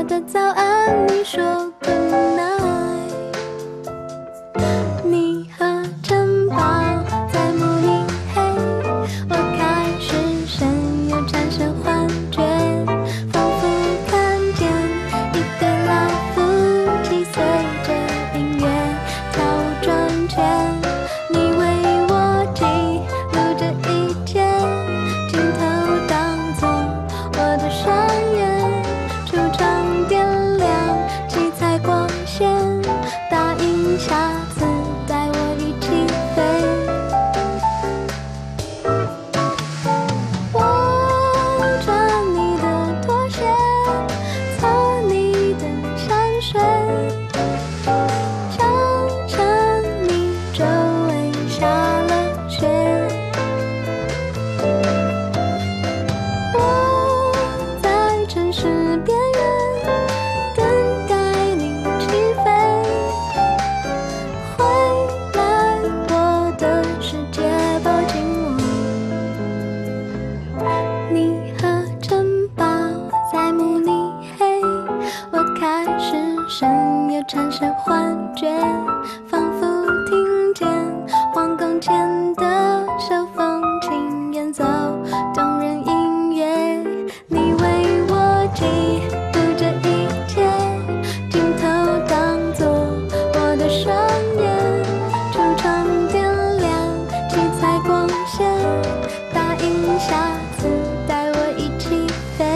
的早安，你说 good night。你和城堡在慕尼黑，我开始深有产生幻觉，仿佛看见一对老夫妻随着音乐跳舞转圈。你为我记录着一切，镜头当作我的双眼，橱窗点亮七彩光线，答应下次带我一起飞。我穿你的拖鞋，擦你的山水，想象你周围下了雪。我在城市边缘等待你起飞，回来我的世界抱紧我。你和城堡在慕尼黑，我开始深夜产生幻觉，仿佛听见皇宫前的手风琴演奏动人音乐。你为我记录着一切，镜头当作我的双眼，橱窗点亮七彩光线，答应下次带我一起飞。